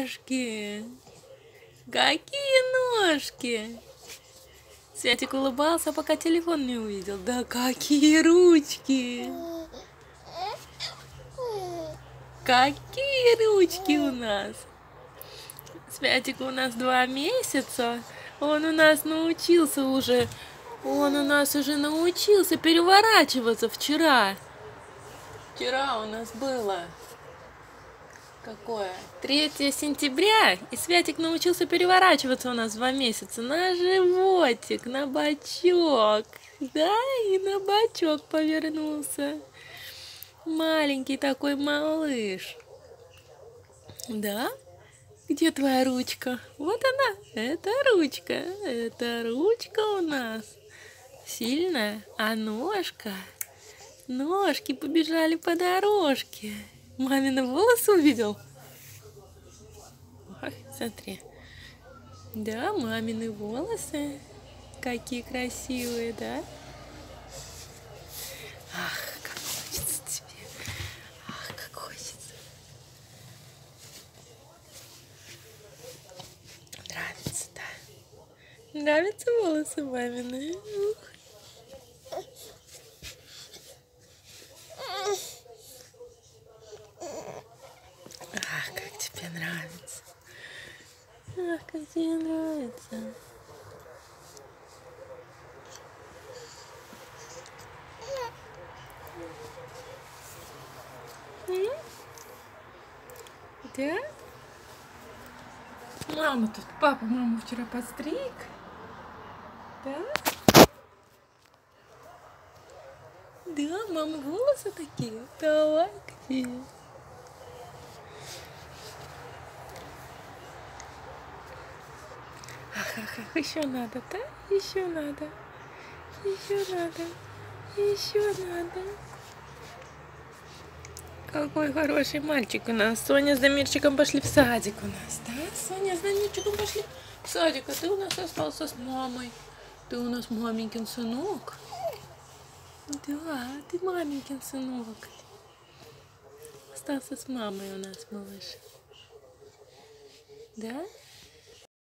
ножки! Какие ножки! Святик улыбался, пока телефон не увидел. Да какие ручки! Какие ручки у нас! Святику у нас 2 месяца. Он у нас научился уже. Он у нас уже научился переворачиваться вчера. Вчера у нас было какое? 3 сентября. И Святик научился переворачиваться у нас 2 месяца. На животик, на бочок. Да, и на бочок повернулся. Маленький такой малыш. Да? Где твоя ручка? Вот она. Это ручка. Это ручка у нас. Сильная. А ножка? Ножки побежали по дорожке. Мамины волосы увидел? Ой, смотри. Да, мамины волосы. Какие красивые, да? Ах, как хочется тебе. Ах, как хочется. Нравится, да? Нравятся волосы мамины? Ах, как тебе нравится. Ах, как тебе нравится. Да? Папа маму вчера подстриг. Да? Да, мама волосы такие. Давай к тебе. Ах, еще надо, да? Еще надо. Еще надо. Еще надо. Какой хороший мальчик у нас. Соня с Дамирчиком пошли в садик у нас, да? Соня с Дамирчиком пошли в садик, а ты у нас остался с мамой. Ты у нас маменькин сынок. Да, ты маменькин сынок. Остался с мамой у нас, малыш. Да?